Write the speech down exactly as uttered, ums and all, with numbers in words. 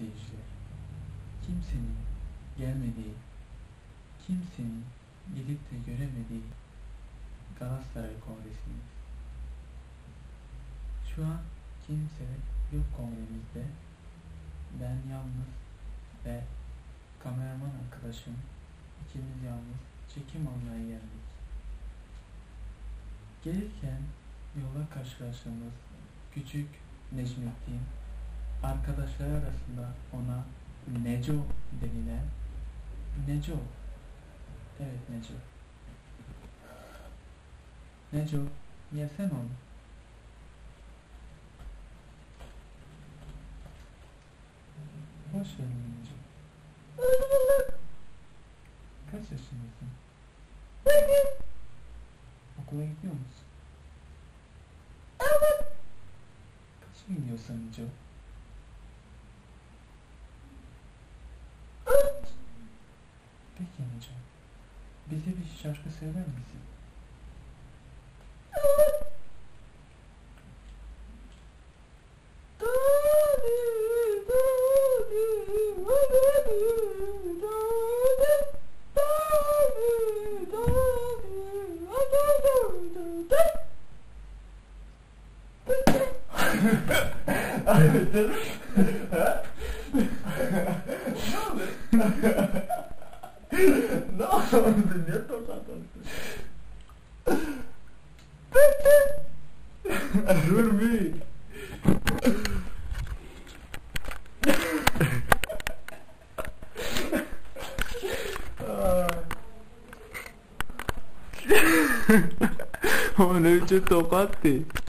seyirciler, kimsenin gelmediği, kimsenin gidip de göremediği Galatasaray Kongresi'ndeyiz. Şu an kimse yok kongremizde. Ben yalnız ve kameraman arkadaşım ikimiz yalnız çekim almaya geldik. Gelirken yola karşılaştığımız küçük Necmettin, arkadaşlar arasında ona Neco denilen Neco, evet Neco. Neco, yesen onu. Hoş geldin Neco. Kaç yaşındasın? Okula gidiyor musun? Kaça gidiyorsun Neco? Peki Neco, bize bir şarkı söyler misin? Ne oldu? Niye tokat Dur bir. O ne biçim tokattı?